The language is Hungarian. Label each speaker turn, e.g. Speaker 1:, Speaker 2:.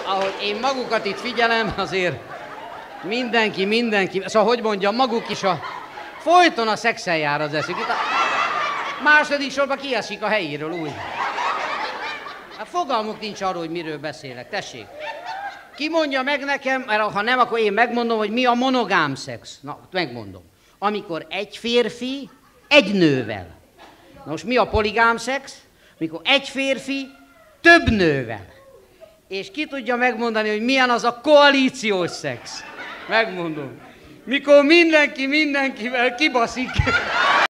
Speaker 1: ahogy én magukat itt figyelem, azért mindenki, szóval hogy mondjam, maguk is folyton a szexen jár az eszük. Itt a második sorban kiesik a helyéről úgy. Hát fogalmuk nincs arról, hogy miről beszélek, tessék. Ki mondja meg nekem, mert ha nem, akkor én megmondom, hogy mi a monogám szex. Na, megmondom. Amikor egy férfi egy nővel. Na most mi a poligám szex? Mikor egy férfi több nővel. És ki tudja megmondani, hogy milyen az a koalíciós szex? Megmondom. Mikor mindenki mindenkivel kibaszik.